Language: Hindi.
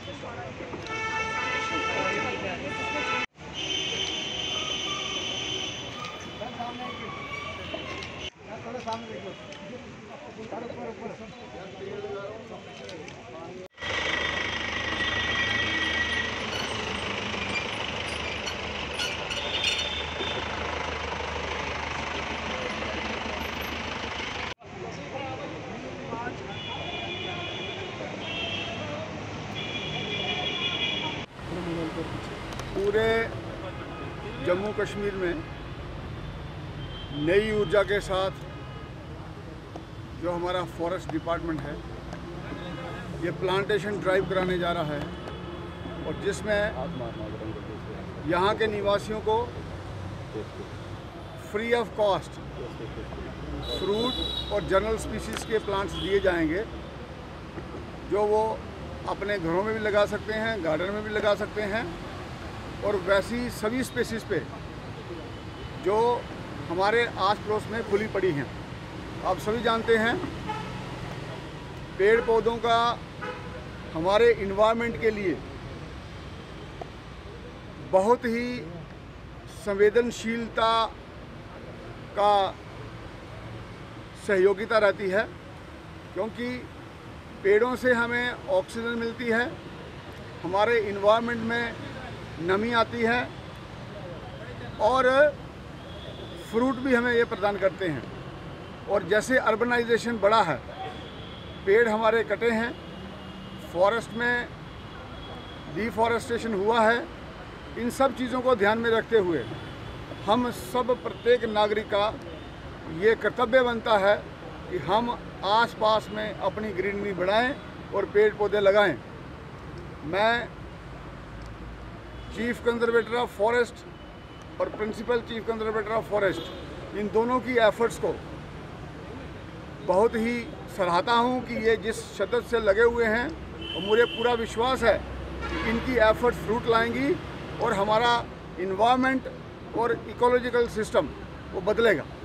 पूरे जम्मू कश्मीर में नई ऊर्जा के साथ जो हमारा फॉरेस्ट डिपार्टमेंट है ये प्लांटेशन ड्राइव कराने जा रहा है और जिसमें यहाँ के निवासियों को फ्री ऑफ कॉस्ट फ्रूट और जनरल स्पीसीज़ के प्लांट्स दिए जाएंगे जो वो अपने घरों में भी लगा सकते हैं, गार्डन में भी लगा सकते हैं और वैसी सभी स्पेसीज़ पे जो हमारे आस पड़ोस में खुली पड़ी हैं। आप सभी जानते हैं पेड़ पौधों का हमारे इन्वायरमेंट के लिए बहुत ही संवेदनशीलता का सहयोगिता रहती है, क्योंकि पेड़ों से हमें ऑक्सीजन मिलती है, हमारे इन्वायरमेंट में नमी आती है और फ्रूट भी हमें ये प्रदान करते हैं। और जैसे अर्बनाइजेशन बढ़ा है, पेड़ हमारे कटे हैं, फॉरेस्ट में डिफॉरेस्टेशन हुआ है, इन सब चीज़ों को ध्यान में रखते हुए हम सब प्रत्येक नागरिक का ये कर्तव्य बनता है कि हम आसपास में अपनी ग्रीनरी बढ़ाएं और पेड़ पौधे लगाएं। मैं चीफ कंजर्वेटर ऑफ फॉरेस्ट और principal chief conservator of forest इन दोनों की एफर्ट्स को बहुत ही सराहता हूं कि ये जिस शिद्दत से लगे हुए हैं, और मुझे पूरा विश्वास है कि इनकी एफर्ट्स फ्रूट लाएंगी और हमारा इन्वायरमेंट और इकोलॉजिकल सिस्टम वो बदलेगा।